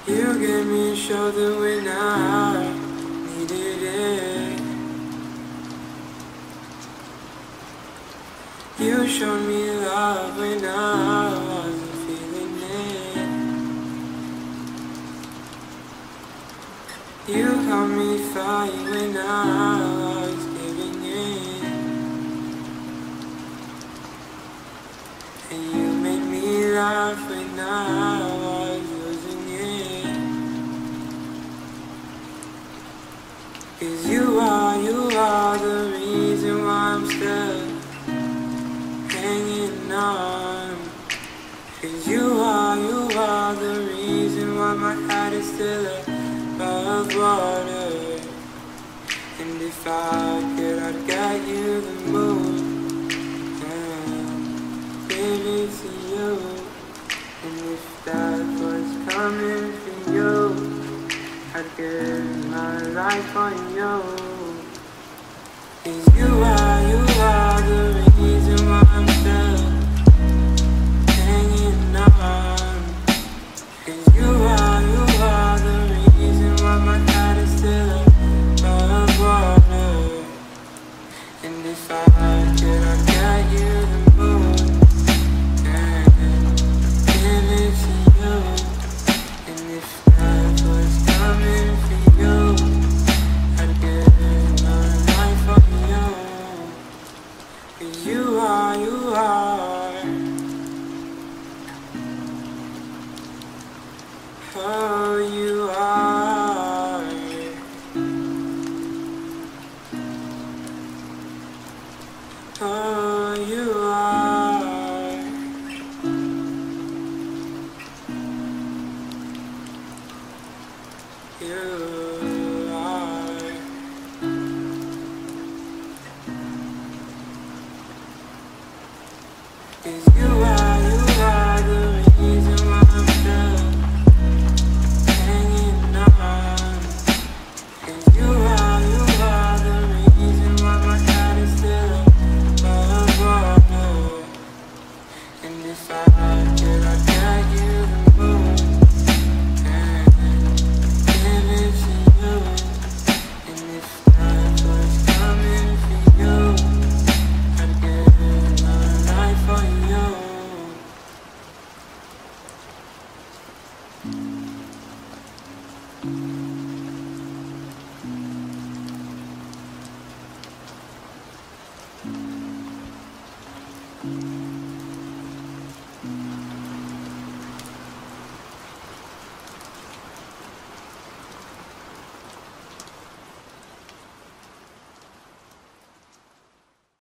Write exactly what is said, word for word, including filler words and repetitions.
You gave me a shoulder when I needed it. You showed me love when I wasn't feeling it. You helped me fight when I was giving in. And you made me laugh when I was losing it. 'Cause you are, you are the reason why I'm still hanging on. 'Cause you are, you are the reason why my heart is still above water. And if I could, I'd get you the moon and give it to you. And if that was coming for you, I'd give my life on you. 'Cause you are, you are the reason why I'm still hanging on. 'Cause you are, you are the reason why my heart is still above water. And if I could, I'd get you the moon and give it to you. And if that was coming for you, I'd give my life for you. 'Cause you are, you are, oh you are, oh you are, you are. 'Cause you are, you are the reason why I'm still hanging on. 'Cause you are, you are the reason why my heart is still above water. And if I could, I'd get you the moon and give it to you. And if that was coming for you, I'd give my life for you. Mm-hmm.